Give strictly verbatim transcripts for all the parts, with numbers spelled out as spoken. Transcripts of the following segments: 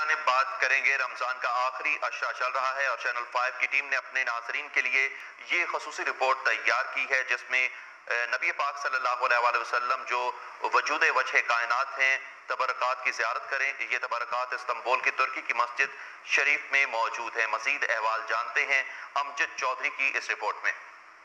جانب بات کریں گے، رمضان کا آخری عشرہ چل رہا ہے اور چینل فائیو کی ٹیم نے اپنے ناظرین کے لیے یہ خصوصی رپورٹ تیار کی ہے جس میں نبی پاک صلی اللہ علیہ وآلہ وسلم جو وجود وجہ کائنات ہیں تبرکات کی زیارت کریں۔ یہ تبرکات استنبول کی ترکی کی مسجد شریف میں موجود ہیں۔ مزید احوال جانتے ہیں امجد چودھری کی اس رپورٹ میں۔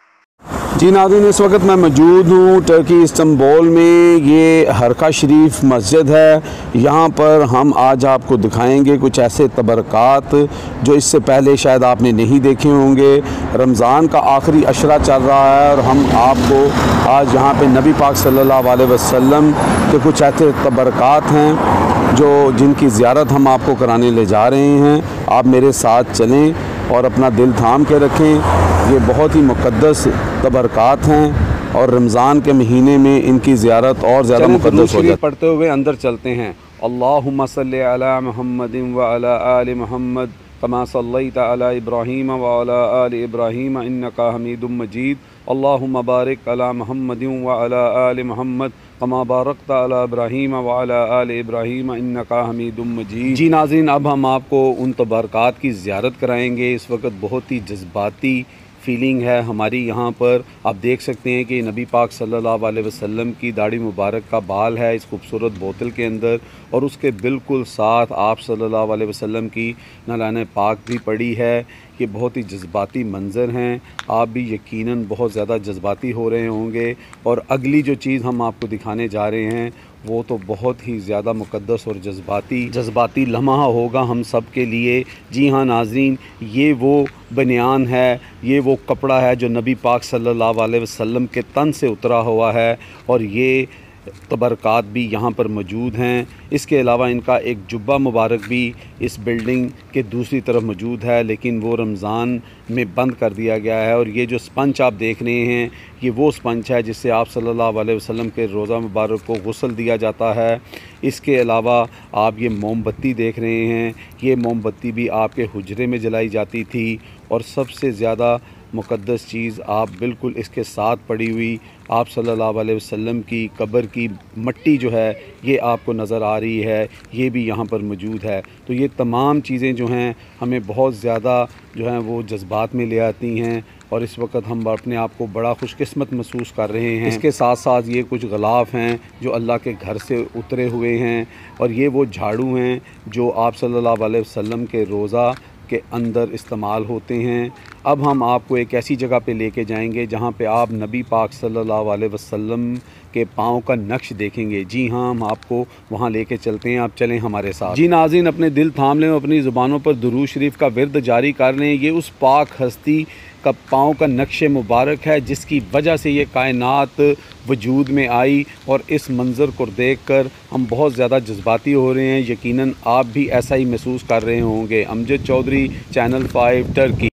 جی ناظرین، اس وقت میں موجود ہوں ترکی استنبول میں، یہ حرکہ شریف مسجد ہے۔ یہاں پر ہم آج آپ کو دکھائیں گے کچھ ایسے تبرکات جو اس سے پہلے شاید آپ نے نہیں دیکھے ہوں گے۔ رمضان کا آخری عشرہ چل رہا ہے اور ہم آپ کو آج یہاں پہ نبی پاک صلی اللہ علیہ وسلم کے کچھ ایسے تبرکات ہیں جو جن کی زیارت ہم آپ کو کرانے لے جا رہے ہیں۔ آپ میرے ساتھ چلیں اور اپنا دل تھام کے رکھیں۔ یہ بہت ہی مقدس تبرکات ہیں اور رمضان کے مہینے میں ان کی زیارت اور زیادہ مقدس ہو جاتی ہے۔ پڑھتے ہوئے اندر چلتے ہیں۔ اللہم صلی علی محمد وعلی آل محمد کما صلیت علی ابراہیم وعلی آل ابراہیم انکا حمید مجید۔ اللہم بارک علی محمد وعلی آل محمد کما بارکت علی ابراہیم وعلی آل ابراہیم انکا حمید مجید۔ جی ناظرین، اب ہم آپ کو ان تبرکات کی زیارت کرائیں گے۔ اس وقت بہت ہی جذباتی فیلنگ ہے ہماری یہاں پر۔ آپ دیکھ سکتے ہیں کہ نبی پاک صلی اللہ علیہ وسلم کی داڑھی مبارک کا بال ہے اس خوبصورت بوتل کے اندر، اور اس کے بالکل ساتھ آپ صلی اللہ علیہ وسلم کی نعلان پاک بھی پڑی ہے۔ یہ بہت ہی جذباتی منظر ہیں، آپ بھی یقیناً بہت زیادہ جذباتی ہو رہے ہوں گے۔ اور اگلی جو چیز ہم آپ کو دکھانے جا رہے ہیں وہ تو بہت ہی زیادہ مقدس اور جذباتی جذباتی لمحہ ہوگا ہم سب کے لیے۔ جی ہاں ناظرین، یہ وہ بنیان ہے، یہ وہ کپڑا ہے جو نبی پاک صلی اللہ علیہ وسلم کے تن سے اترا ہوا ہے، اور یہ تبرکات بھی یہاں پر موجود ہیں۔ اس کے علاوہ ان کا ایک جبہ مبارک بھی اس بلڈنگ کے دوسری طرف موجود ہے، لیکن وہ رمضان میں بند کر دیا گیا ہے۔ اور یہ جو سپنچ آپ دیکھ رہے ہیں یہ وہ سپنچ ہے جس سے آپ صلی اللہ علیہ وسلم کے روزہ مبارک کو غسل دیا جاتا ہے۔ اس کے علاوہ آپ یہ موم بتی دیکھ رہے ہیں، یہ موم بتی بھی آپ کے حجرے میں جلائی جاتی تھی۔ اور سب سے زیادہ مقدس چیز آپ بالکل اس کے ساتھ پڑی ہوئی آپ صلی اللہ علیہ وسلم کی قبر کی مٹی جو ہے یہ آپ کو نظر آ رہی ہے، یہ بھی یہاں پر موجود ہے۔ تو یہ تمام چیزیں جو ہیں ہمیں بہت زیادہ جو ہیں وہ جذبات میں لے آتی ہیں، اور اس وقت ہم اپنے آپ کو بڑا خوش قسمت محسوس کر رہے ہیں۔ اس کے ساتھ ساتھ یہ کچھ غلاف ہیں جو اللہ کے گھر سے اترے ہوئے ہیں، اور یہ وہ جھاڑو ہیں جو آپ صلی اللہ علیہ وسلم کے روزہ کے اندر استعمال ہوتے ہیں۔ اب ہم آپ کو ایک ایسی جگہ پہ لے کے جائیں گے جہاں پہ آپ نبی پاک صلی اللہ علیہ وسلم کے پاؤں کا نقش دیکھیں گے۔ جی ہاں، ہم آپ کو وہاں لے کے چلتے ہیں، آپ چلیں ہمارے ساتھ۔ جی ناظرین، اپنے دل تھام لیں، اپنی زبانوں پر درود شریف کا ورد جاری کر لیں۔ یہ اس پاک ہستی کا پاؤں کا نقش مبارک ہے جس کی وجہ سے یہ کائنات وجود میں آئی، اور اس منظر کو دیکھ کر ہم بہت زیادہ جذباتی ہو رہے ہیں۔ یقیناً آپ بھی ایسا ہی محسوس کر رہے ہوں گے۔ Amjad Chaudhry, channel five, Turkey.